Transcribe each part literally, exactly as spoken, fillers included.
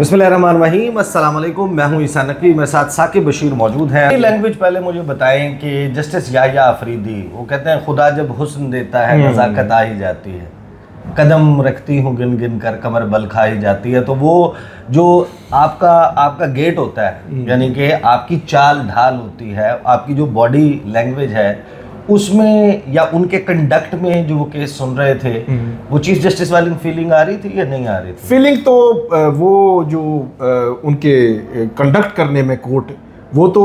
بسم اللہ الرحمن الرحیم، السلام علیکم، میں ہوں عیسیٰ نقوی، میرے ساتھ ثاقب بشیر موجود ہیں۔ لینگویج پہلے مجھے بتائیں کہ جسٹس یحییٰ آفریدی وہ کہتے ہیں خدا جب حسن دیتا ہے نزاکت آ ہی جاتی ہے، قدم رکھتی ہوں گن گن کر کمر بل کھائی جاتی ہے۔ تو وہ جو آپ کا آپ کا گیٹ ہوتا ہے، یعنی کہ آپ کی چال ڈھال ہوتی ہے، آپ کی جو باڈی لینگویج ہے، اس میں یا ان کے کنڈکٹ میں جو وہ کیس سن رہے تھے، وہ چیف جسٹس والی فیلنگ آ رہی تھی یا نہیں آ رہی تھی؟ فیلنگ تو وہ جو ان کے کنڈکٹ کرنے میں کورٹ، وہ تو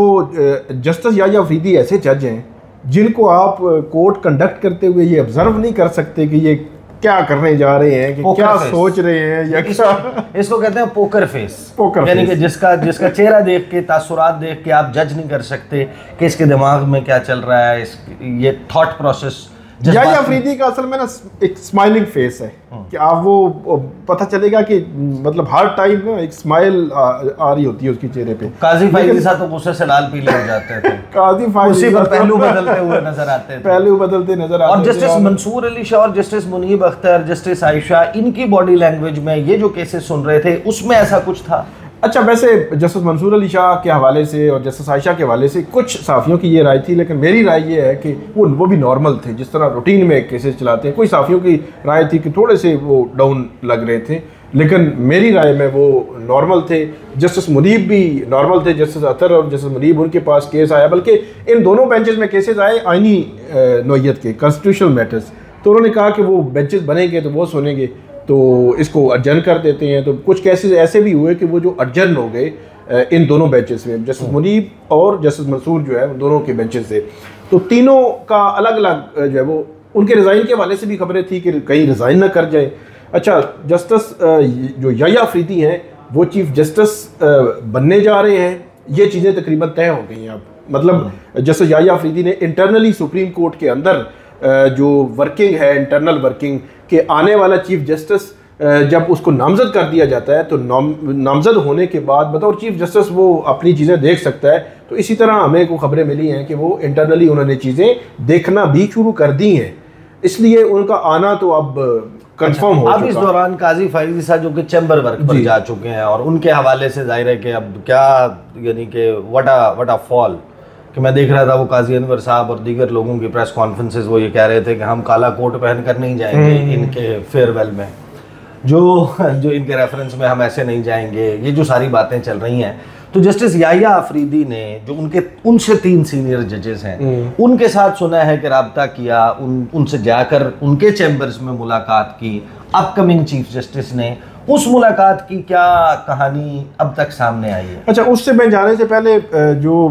جسٹس یحییٰ آفریدی ایسے جج ہیں جن کو آپ کورٹ کنڈکٹ کرتے ہوئے یہ آبزرو نہیں کر سکتے کہ یہ کیا کرنے جا رہے ہیں، کہ کیا سوچ رہے ہیں، یا اس کو کہتے ہیں پوکر فیس، یعنی کہ جس کا جس کا چہرہ دیکھ کے، تاثرات دیکھ کے آپ جج نہیں کر سکتے کہ اس کے دماغ میں کیا چل رہا ہے، اس یہ تھاٹ پروسیس۔ یحییٰ آفریدی کا اصل میں نا ایک اسمائلنگ فیس ہے کہ آپ وہ پتہ چلے گا کہ مطلب ہر ٹائم نا ایک اسمائل آ رہی ہوتی ہے اس کے چہرے پہ۔ قاضی فائزی صاحب تو غصے سے لال پیلے ہو جاتے تھے، قاضی فائزی اسی پر پہلو بدلتے ہوئے نظر آتے تھے، پہلو بدلتے نظر آتے اور جسٹس منصور علی شاہ اور جسٹس منیب اختر، جسٹس عائشہ، ان کی باڈی لینگویج میں یہ جو کیسز سن رہے تھے اس میں ایسا کچھ تھا؟ اچھا، ویسے جسٹس منصور علی شاہ کے حوالے سے اور جسٹس عائشہ کے حوالے سے کچھ صحافیوں کی یہ رائے تھی، لیکن میری رائے یہ ہے کہ وہ وہ بھی نارمل تھے، جس طرح روٹین میں کیسز چلاتے ہیں۔ کوئی صحافیوں کی رائے تھی کہ تھوڑے سے وہ ڈاؤن لگ رہے تھے، لیکن میری رائے میں وہ نارمل تھے۔ جسٹس منیب بھی نارمل تھے، جسٹس اختر اور جسٹس منیب ان کے پاس کیس آیا، بلکہ ان دونوں بینچز میں کیسز آئے آئینی نوعیت کے، کانسٹیٹیوشنل میٹرز، تو انہوں نے کہا کہ وہ بینچز بنیں گے تو وہ سنیں گے، تو اس کو اڈجرن کر دیتے ہیں۔ تو کچھ کیسز ایسے بھی ہوئے کہ وہ جو اڈجرن ہو گئے ان دونوں بینچز میں، جسٹس منیب اور جسٹس منصور جو ہے ان دونوں کے بینچز سے، تو تینوں کا الگ الگ جو ہے وہ ان کے ریزائن کے حوالے سے بھی خبریں تھیں کہ کہیں ریزائن نہ کر جائیں۔ اچھا، جسٹس جو یحییٰ آفریدی ہیں وہ چیف جسٹس بننے جا رہے ہیں، یہ چیزیں تقریباً طے ہو گئی ہیں اب۔ مطلب جسٹس یحییٰ آفریدی نے انٹرنلی سپریم کورٹ کے اندر جو ورکنگ ہے، انٹرنل ورکنگ، کہ آنے والا چیف جسٹس جب اس کو نامزد کر دیا جاتا ہے تو نامزد ہونے کے بعد بطور چیف جسٹس وہ اپنی چیزیں دیکھ سکتا ہے۔ تو اسی طرح ہمیں کو خبریں ملی ہیں کہ وہ انٹرنلی انہوں نے چیزیں دیکھنا بھی شروع کر دی ہیں، اس لیے ان کا آنا تو اب کنفرم ہو چکا۔ اب اس دوران قاضی فائزی صاحب جو کہ چیمبر ورک پر جا چکے ہیں، اور ان کے حوالے سے ظاہر ہے کہ اب کیا، یعنی کہ وٹا وٹا فال، کہ میں دیکھ رہا تھا وہ قاضی انور صاحب اور دیگر لوگوں کی پریس کانفرنسز، وہ یہ کہہ رہے تھے کہ ہم کالا کوٹ پہن کر نہیں جائیں گے ان کے فیئر ویل میں، جو جو ان کے ریفرنس میں ہم ایسے نہیں جائیں گے، یہ جو ساری باتیں چل رہی ہیں۔ تو جسٹس یحییٰ آفریدی نے جو ان کے ان سے تین سینئر ججز ہیں، ان کے ساتھ سنا ہے کہ رابطہ کیا، ان ان سے جا کر ان کے چیمبرز میں ملاقات کی، اپ کمنگ چیف جسٹس نے، اس ملاقات کی کیا کہانی اب تک سامنے آئی ہے؟ اچھا، اس سے میں جانے سے پہلے جو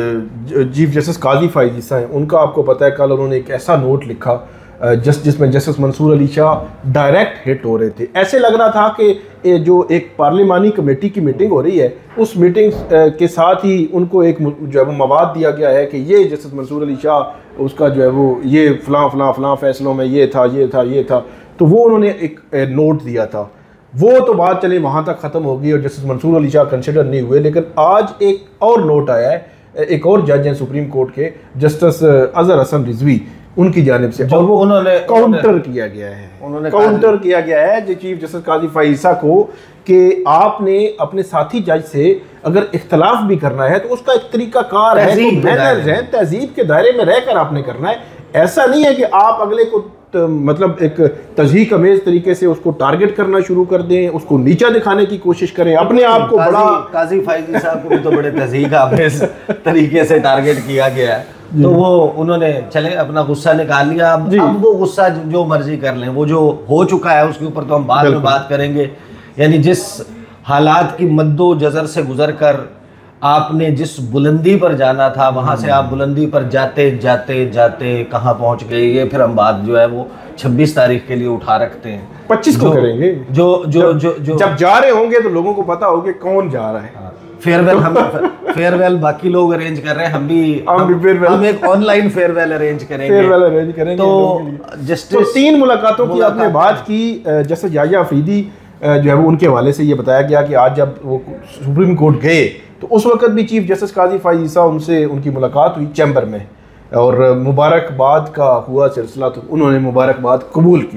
چیف جسٹس قاضی فائزی صاحب ہیں، ان کا آپ کو پتہ ہے کل انہوں نے ایک ایسا نوٹ لکھا جس جس میں جسٹس منصور علی شاہ ڈائریکٹ ہٹ ہو رہے تھے۔ ایسے لگ رہا تھا کہ جو ایک پارلیمانی کمیٹی کی میٹنگ ہو رہی ہے، اس میٹنگ کے ساتھ ہی ان کو ایک جو ہے وہ مواد دیا گیا ہے کہ یہ جسٹس منصور علی شاہ اس کا جو ہے وہ یہ فلاں فلاں فلاں فیصلوں میں یہ تھا یہ تھا یہ تھا، تو وہ انہوں نے ایک نوٹ دیا تھا۔ وہ تو بات چلے وہاں تک ختم ہو گئی اور جسٹس منصور علی شاہ کنسیڈر نہیں ہوئے، لیکن آج ایک اور نوٹ آیا ہے، ایک اور جج ہیں سپریم کورٹ کے، جسٹس اظہر حسن رضوی، ان کی جانب سے، اور وہ انہوں نے کاؤنٹر کیا گیا ہے انہوں نے کاؤنٹر کیا گیا ہے جو چیف جسٹس قاضی فائزی کو، کہ آپ نے اپنے ساتھی جج سے اگر اختلاف بھی کرنا ہے تو اس کا ایک طریقہ کار ہے، مینرز ہیں، تہذیب کے دائرے میں رہ کر آپ نے کرنا ہے۔ ایسا نہیں ہے کہ آپ اگلے کو مطلب ایک تضحیک امیز طریقے سے اس کو ٹارگٹ کرنا شروع کر دیں، اس کو نیچا دکھانے کی کوشش کریں، اپنے آپ کو بڑا۔ قاضی فائزی صاحب کو بھی تو بڑے تضحیک امیز طریقے سے ٹارگٹ کیا گیا ہے، تو وہ انہوں نے چلے اپنا غصہ نکال لیا، اب اب وہ غصہ جو مرضی کر لیں، وہ جو ہو چکا ہے اس کے اوپر تو ہم بعد میں بات کریں گے۔ یعنی جس حالات کی مد و جزر سے گزر کر آپ نے جس بلندی پر جانا تھا، وہاں سے آپ بلندی پر جاتے جاتے جاتے کہاں پہنچ گئے، یہ پھر ہم بات جو ہے وہ چھبیس تاریخ کے لیے اٹھا رکھتے ہیں، پچیس کو کریں گے، جو جو جو جب جا رہے ہوں گے تو لوگوں کو پتا ہوگا کون جا رہا ہے۔ فیئر ویل ہم فیئر ویل باقی لوگ ارینج کر رہے ہیں، ہم بھی ہم ایک online farewell arrange کریں گے، فیئر ویل ارینج کریں گے۔ تو جسٹس تین ملاقاتوں کی آپ نے بات کی، جسٹس یحییٰ آفریدی جو ہے وہ ان کے حوالے سے یہ بتایا گیا کہ آج جب وہ سپریم کورٹ گئے تو اس وقت بھی چیف جسٹس قاضی فائزی صاحب ان سے ان کی ملاقات ہوئی چیمبر میں، اور مبارکباد کا ہوا سلسلہ، تو انہوں نے مبارکباد قبول کی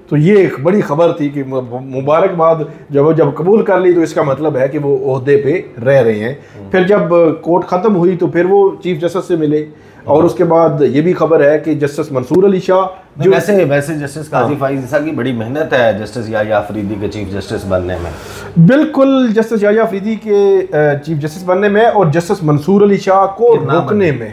تو یہ ایک بڑی خبر تھی کہ مبارکباد جب جب قبول کر لی تو اس کا مطلب ہے کہ وہ عہدے پہ رہ رہے ہیں. پھر جب کورٹ ختم ہوئی تو پھر وہ چیف جسٹس سے ملے اور اس کے بعد یہ بھی خبر ہے کہ جسٹس منصور علی شاہ جو ویسے ویسے جسٹس قاضی فائز عیسیٰ کی بڑی محنت ہے جسٹس یحییٰ آفریدی کے چیف جسٹس بننے میں. بالکل جسٹس یحییٰ آفریدی کے چیف جسٹس بننے میں اور جسٹس منصور علی شاہ کو روکنے میں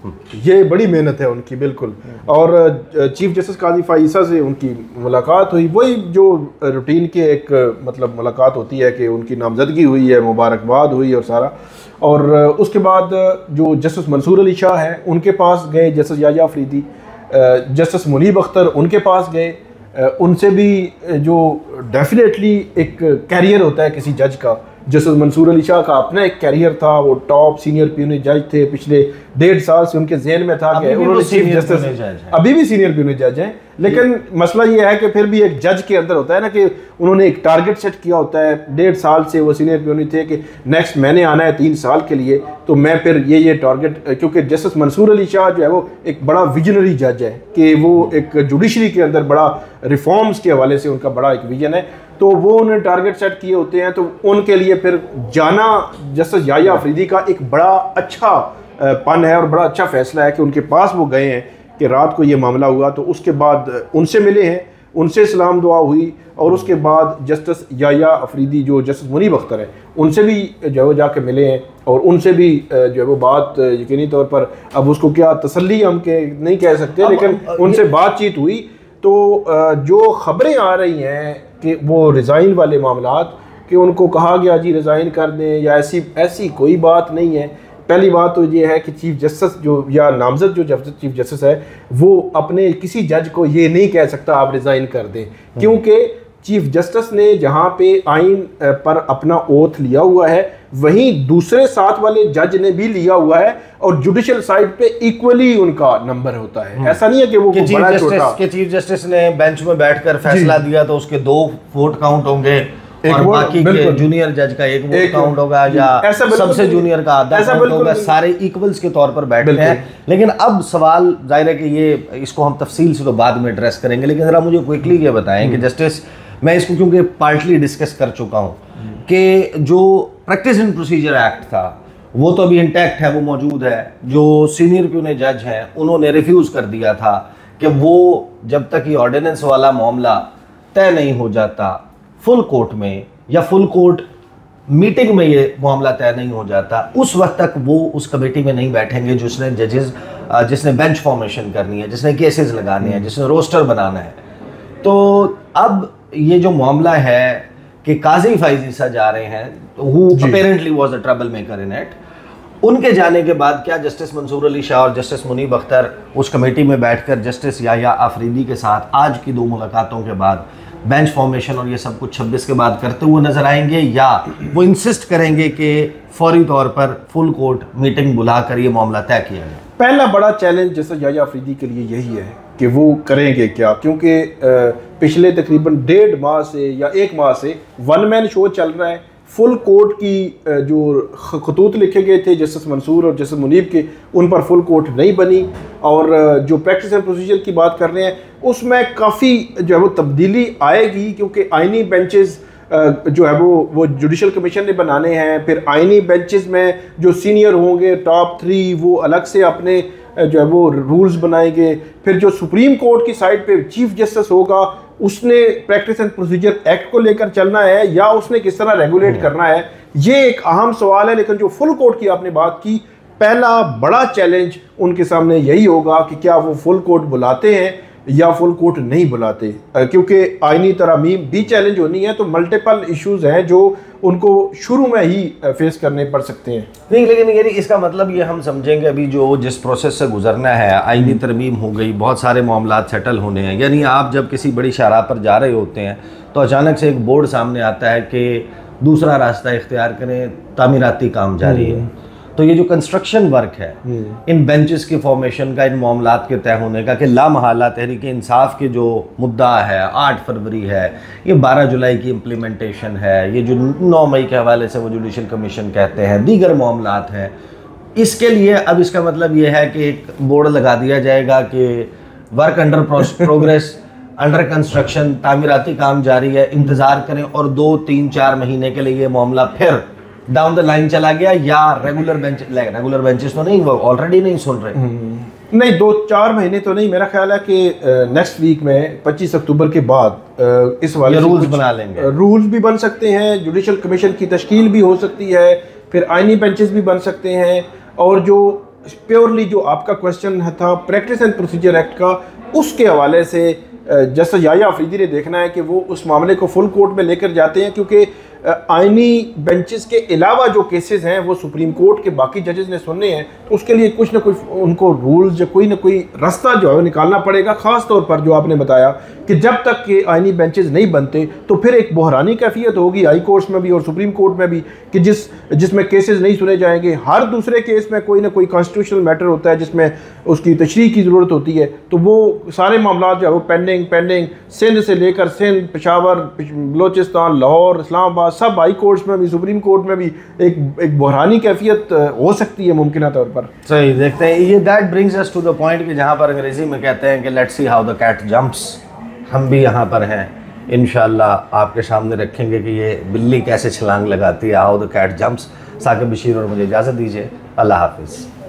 یہ بڑی محنت ہے ان کی. بالکل. اور چیف جسٹس قاضی فائز عیسیٰ سے ان کی ملاقات ہوئی, وہی جو روٹین کے ایک مطلب ملاقات ہوتی ہے کہ ان کی نامزدگی ہوئی ہے, مبارکباد ہوئی اور سارا. اور اس کے بعد جو جسٹس منصور علی شاہ ہیں ان کے پاس گئے جسٹس یحییٰ آفریدی, جسٹس منیب اختر ان کے پاس گئے. ان سے بھی جو ڈیفینیٹلی ایک کیریئر ہوتا ہے کسی جج کا, جسٹس منصور علی شاہ کا اپنا ایک کیریئر تھا, وہ ٹاپ سینئر پیونی جج تھے, پچھلے ڈیڑھ سال سے ان کے ذہن میں تھا کہ انہوں نے چیف جسٹس ابھی بھی سینئر پیونی جج ہیں. لیکن مسئلہ یہ ہے کہ پھر بھی ایک جج کے اندر ہوتا ہے نا کہ انہوں نے ایک ٹارگٹ سیٹ کیا ہوتا ہے. ڈیڑھ سال سے وہ سینئر پیونی تھے کہ نیکسٹ میں نے آنا ہے تین سال کے لیے, تو میں پھر یہ یہ ٹارگٹ, کیونکہ جسٹس منصور علی شاہ جو ہے وہ ایک بڑا ویژنری جج ہے کہ وہ ایک جوڈیشری کے اندر بڑا ریفارمز کے حوالے سے ان کا بڑا ایک ویژن ہے, تو وہ انہیں ٹارگٹ سیٹ کیے ہوتے ہیں. تو ان کے لیے پھر جانا جسٹس یحییٰ آفریدی کا ایک بڑا اچھا پن ہے اور بڑا اچھا فیصلہ ہے کہ ان کے پاس وہ گئے ہیں کہ رات کو یہ معاملہ ہوا. تو اس کے بعد ان سے ملے ہیں, ان سے سلام دعا ہوئی, اور اس کے بعد جسٹس یحییٰ آفریدی جو جسٹس منیب اختر ہیں ان سے بھی جو ہے وہ جا کے ملے ہیں, اور ان سے بھی جو ہے وہ بات یقینی طور پر اب اس کو کیا تسلی ہم کہ نہیں کہہ سکتے, لیکن ان سے بات چیت ہوئی. تو جو خبریں آ رہی ہیں کہ وہ ریزائن والے معاملات, کہ ان کو کہا گیا جی ریزائن کر دیں, یا ایسی ایسی کوئی بات نہیں ہے. پہلی بات تو یہ ہے کہ چیف جسٹس جو یا نامزد جو چیف جسٹس ہے وہ اپنے کسی جج کو یہ نہیں کہہ سکتا آپ ریزائن کر دیں, کیونکہ چیف جسٹس نے جہاں پہ آئین پر اپنا اوتھ لیا ہوا ہے وہیں دوسرے ساتھ والے جج نے بھی لیا ہوا ہے, اور جوڈیشل سائڈ پہ ایکولی ان کا نمبر ہوتا ہے. ایسا نہیں ہے کہ وہ بڑا چھوٹا کہ چیف جسٹس نے بینچ میں بیٹھ کر فیصلہ دیا تو اس کے دو ووٹ کاؤنٹ ہوں گے اور باقی کے جونیئر جج کا ایک ووٹ کاؤنٹ ہوگا, یا سب سے جونیئر کا آدھا کاؤنٹ ہوگا, سارے ایکولز کے طور پر بیٹھتے ہیں. لیکن اب سوال ظاہر ہے کہ یہ اس کو ہم تفصیل سے تو بعد میں ایڈریس کریں گے, لیکن ذرا مجھے کوئکلی یہ بتائیں کہ جسٹس, میں اس کو کیونکہ پارٹلی ڈسکس کر چکا ہوں کہ جو پریکٹس اینڈ پروسیجر ایکٹ تھا وہ تو ابھی انٹیکٹ ہے, وہ موجود ہے. جو سینئر پیونی جج ہیں انہوں نے ریفیوز کر دیا تھا کہ وہ جب تک یہ آرڈیننس والا معاملہ طے نہیں ہو جاتا فل کورٹ میں, یا فل کورٹ میٹنگ میں یہ معاملہ طے نہیں ہو جاتا, اس وقت تک وہ اس کمیٹی میں نہیں بیٹھیں گے جس نے ججز جس نے بینچ فارمیشن کرنی ہے, جس نے کیسز لگانے ہیں, جس نے روسٹر بنانا ہے. تو اب یہ جو معاملہ ہے کہ قاضی فائز عیسیٰ جا رہے ہیں, who apparently was a trouble maker in it, ان کے جانے کے بعد کیا جسٹس منصور علی شاہ اور جسٹس منیب اختر اس کمیٹی میں بیٹھ کر جسٹس یحییٰ آفریدی کے ساتھ آج کی دو ملاقاتوں کے بعد بینچ فارمیشن اور یہ سب کچھ چھبیس کے بعد کرتے ہوئے نظر آئیں گے, یا وہ انسسٹ کریں گے کہ فوری طور پر فل کورٹ میٹنگ بلا کر یہ معاملہ طے کیا جائے؟ پہلا بڑا چیلنج جسٹس یحییٰ آفریدی کے لیے یہی ہے کہ وہ کریں گے کیا, کیونکہ پچھلے تقریباً ڈیڑھ ماہ سے یا ایک ماہ سے ون مین شو چل رہا ہے. فل کورٹ کی جو خطوط لکھے گئے تھے جسٹس منصور اور جسٹس منیب کے, ان پر فل کورٹ نہیں بنی, اور جو پریکٹس اینڈ پروسیجر کی بات کر رہے ہیں اس میں کافی جو ہے وہ تبدیلی آئے گی, کیونکہ آئینی بینچز جو ہے وہ وہ جوڈیشل کمیشن نے بنانے ہیں. پھر آئینی بینچز میں جو سینئر ہوں گے ٹاپ تھری وہ الگ سے اپنے جو ہے وہ رولز بنائیں گے. پھر جو سپریم کورٹ کی سائڈ پہ چیف جسٹس ہوگا اس نے پریکٹس اینڈ پروسیجر ایکٹ کو لے کر چلنا ہے یا اس نے کس طرح ریگولیٹ کرنا ہے, یہ ایک اہم سوال ہے. لیکن جو فل کورٹ کی آپ نے بات کی, پہلا بڑا چیلنج ان کے سامنے یہی ہوگا کہ کیا وہ فل کورٹ بلاتے ہیں یا فل کورٹ نہیں بلاتے, کیونکہ آئینی ترامیم بھی چیلنج ہونی ہے. تو ملٹیپل ایشوز ہیں جو ان کو شروع میں ہی فیس کرنے پڑ سکتے ہیں. نہیں, لیکن یعنی اس کا مطلب یہ ہم سمجھیں گے ابھی جو جس پروسیس سے گزرنا ہے, آئینی ترمیم ہو گئی, بہت سارے معاملات سیٹل ہونے ہیں. یعنی آپ جب کسی بڑی شاہراہ پر جا رہے ہوتے ہیں تو اچانک سے ایک بورڈ سامنے آتا ہے کہ دوسرا راستہ اختیار کریں, تعمیراتی کام جاری ہے. تو یہ جو کنسٹرکشن ورک ہے ان بینچز کی فارمیشن کا, ان معاملات کے طے ہونے کا, کہ لامحالہ تحریک انصاف کے جو مدعا ہے آٹھ فروری ہے, یہ بارہ جولائی کی امپلیمنٹیشن ہے, یہ جو نو مئی کے حوالے سے وہ جوڈیشل کمیشن کہتے ہیں, دیگر معاملات ہیں, اس کے لیے اب اس کا مطلب یہ ہے کہ ایک بورڈ لگا دیا جائے گا کہ work under progress, under construction تعمیراتی کام جاری ہے, انتظار کریں اور دو تین چار مہینے کے لیے یہ معاملہ پھر ڈاؤن دا لائن چلا گیا, یا ریگولر بینچ ریگولر بینچز تو نہیں, وہ آلریڈی نہیں سن رہے. نہیں, دو چار مہینے تو نہیں, میرا خیال ہے کہ نیکسٹ ویک میں پچیس اکتوبر کے بعد اس والے رولز بنا لیں گے, رولز بھی بن سکتے ہیں, جوڈیشل کمیشن کی تشکیل بھی ہو سکتی ہے, پھر آئینی بینچز بھی بن سکتے ہیں, اور جو پیورلی جو آپ کا کویشچن تھا پریکٹس اینڈ پروسیجر ایکٹ کا, اس کے حوالے سے جسٹس یحییٰ آفریدی نے دیکھنا ہے کہ وہ اس معاملے کو فل کورٹ میں لے کر جاتے ہیں, کیونکہ آئینی بینچز کے علاوہ جو کیسز ہیں وہ سپریم کورٹ کے باقی ججز نے سننے ہیں, تو اس کے لیے کچھ نہ کچھ ان کو رولز یا کوئی نہ کوئی راستہ جو ہے نکالنا پڑے گا. خاص طور پر جو آپ نے بتایا کہ جب تک کہ آئینی بینچز نہیں بنتے تو پھر ایک بحرانی کیفیت ہوگی ہائی کورٹس میں بھی اور سپریم کورٹ میں بھی, کہ جس جس میں کیسز نہیں سنے جائیں گے. ہر دوسرے کیس میں کوئی نہ کوئی کانسٹیٹیوشنل میٹر ہوتا ہے جس میں اس کی تشریح کی ضرورت ہوتی ہے, تو وہ سارے معاملات جو ہے وہ پینڈنگ پینڈنگ سندھ سے لے کر سندھ, پشاور, بلوچستان, لاہور, اسلام آباد, سب ہائی کورٹس میں بھی سپریم کورٹ میں بھی ایک ایک بحرانی کیفیت ہو سکتی ہے ممکنہ طور پر. صحیح, دیکھتے ہیں. یہ that brings us to the point کہ جہاں پر انگریزی میں کہتے ہیں کہ let's see how the cat jumps, ہم بھی یہاں پر ہیں انشاءاللہ آپ کے سامنے رکھیں گے کہ یہ بلی کیسے چھلانگ لگاتی ہے, how the cat jumps. Saqib Bashir اور مجھے اجازت دیجیے, اللہ حافظ.